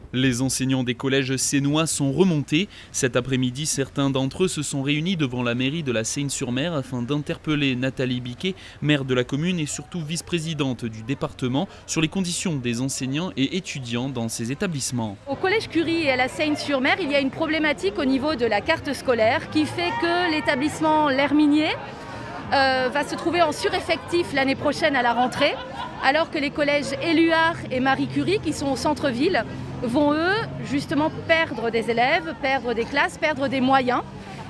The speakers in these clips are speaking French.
Les enseignants des collèges sénois sont remontés. Cet après-midi, certains d'entre eux se sont réunis devant la mairie de la Seyne-sur-Mer afin d'interpeller Nathalie Biquet, maire de la commune et surtout vice-présidente du département, sur les conditions des enseignants et étudiants dans ces établissements. Au collège Curie et à la Seyne-sur-Mer, il y a une problématique au niveau de la carte scolaire qui fait que l'établissement L'Herminier va se trouver en sureffectif l'année prochaine à la rentrée, alors que les collèges Éluard et Marie Curie, qui sont au centre-ville, vont eux justement perdre des élèves, perdre des classes, perdre des moyens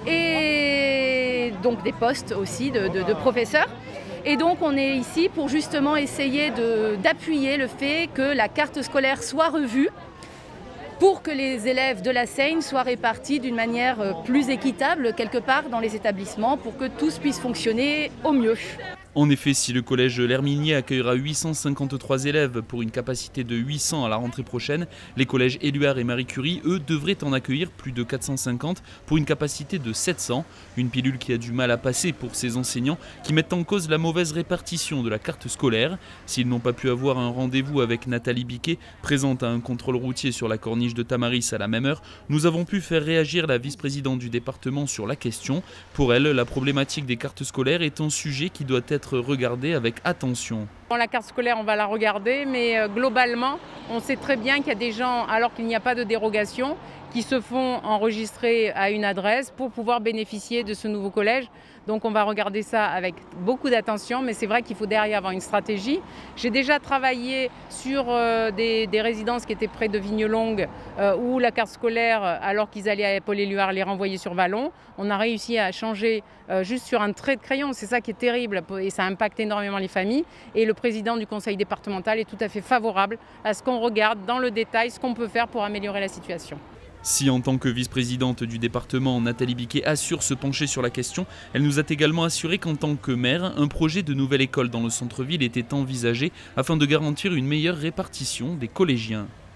et donc des postes aussi de professeurs. Et donc on est ici pour justement essayer d'appuyer le fait que la carte scolaire soit revue pour que les élèves de la Seyne soient répartis d'une manière plus équitable quelque part dans les établissements pour que tous puissent fonctionner au mieux. En effet, si le collège L'Herminier accueillera 853 élèves pour une capacité de 800 à la rentrée prochaine, les collèges Éluard et Marie Curie, eux, devraient en accueillir plus de 450 pour une capacité de 700. Une pilule qui a du mal à passer pour ces enseignants qui mettent en cause la mauvaise répartition de la carte scolaire. S'ils n'ont pas pu avoir un rendez-vous avec Nathalie Biquet, présente à un contrôle routier sur la corniche de Tamaris à la même heure, nous avons pu faire réagir la vice-présidente du département sur la question. Pour elle, la problématique des cartes scolaires est un sujet qui doit être regardé avec attention. La carte scolaire, on va la regarder, mais globalement, on sait très bien qu'il y a des gens, alors qu'il n'y a pas de dérogation, qui se font enregistrer à une adresse pour pouvoir bénéficier de ce nouveau collège. Donc on va regarder ça avec beaucoup d'attention, mais c'est vrai qu'il faut derrière avoir une stratégie. J'ai déjà travaillé sur des résidences qui étaient près de Vignelongue, où la carte scolaire, alors qu'ils allaient à Paul Éluard, les renvoyer sur Vallon. On a réussi à changer juste sur un trait de crayon, c'est ça qui est terrible, et ça impacte énormément les familles. Et le président du conseil départemental est tout à fait favorable à ce qu'on regarde dans le détail ce qu'on peut faire pour améliorer la situation. Si en tant que vice-présidente du département, Nathalie Biquet assure se pencher sur la question, elle nous a également assuré qu'en tant que maire, un projet de nouvelle école dans le centre-ville était envisagé afin de garantir une meilleure répartition des collégiens.